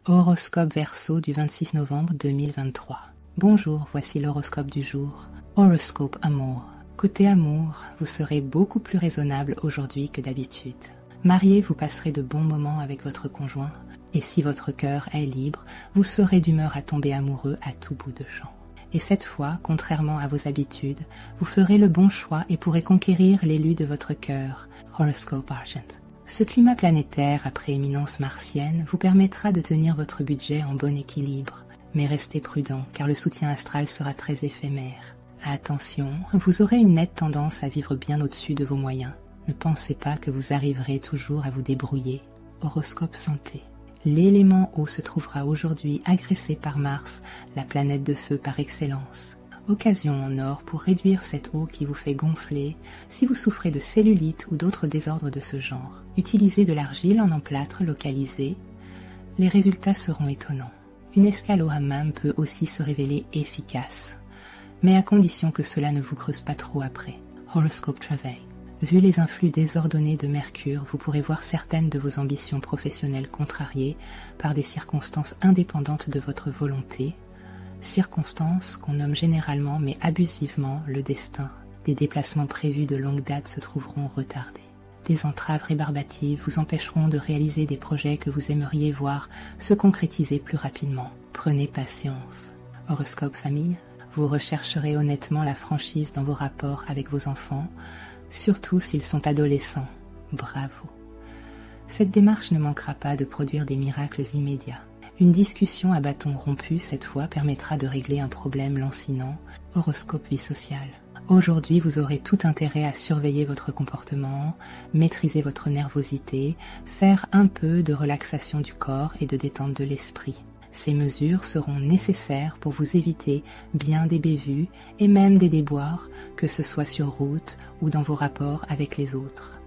Horoscope Verseau du 26 novembre 2023. Bonjour, voici l'horoscope du jour. Horoscope Amour. Côté amour, vous serez beaucoup plus raisonnable aujourd'hui que d'habitude. Marié, vous passerez de bons moments avec votre conjoint, et si votre cœur est libre, vous serez d'humeur à tomber amoureux à tout bout de champ. Et cette fois, contrairement à vos habitudes, vous ferez le bon choix et pourrez conquérir l'élu de votre cœur. Horoscope Argent. Ce climat planétaire à prééminence martienne vous permettra de tenir votre budget en bon équilibre, mais restez prudent car le soutien astral sera très éphémère. Attention, vous aurez une nette tendance à vivre bien au-dessus de vos moyens. Ne pensez pas que vous arriverez toujours à vous débrouiller. Horoscope santé. L'élément eau se trouvera aujourd'hui agressé par Mars, la planète de feu par excellence. Occasion en or pour réduire cette eau qui vous fait gonfler si vous souffrez de cellulite ou d'autres désordres de ce genre. Utilisez de l'argile en emplâtre localisé. Les résultats seront étonnants. Une escale au hammam peut aussi se révéler efficace, mais à condition que cela ne vous creuse pas trop après. Horoscope Travail. Vu les influx désordonnés de Mercure, vous pourrez voir certaines de vos ambitions professionnelles contrariées par des circonstances indépendantes de votre volonté, circonstances qu'on nomme généralement mais abusivement le destin. Des déplacements prévus de longue date se trouveront retardés. Des entraves rébarbatives vous empêcheront de réaliser des projets que vous aimeriez voir se concrétiser plus rapidement. Prenez patience. Horoscope famille. Vous rechercherez honnêtement la franchise dans vos rapports avec vos enfants, surtout s'ils sont adolescents. Bravo. Cette démarche ne manquera pas de produire des miracles immédiats. Une discussion à bâton rompu cette fois permettra de régler un problème lancinant. Horoscope vie sociale. Aujourd'hui, vous aurez tout intérêt à surveiller votre comportement, maîtriser votre nervosité, faire un peu de relaxation du corps et de détente de l'esprit. Ces mesures seront nécessaires pour vous éviter bien des bévues et même des déboires, que ce soit sur route ou dans vos rapports avec les autres.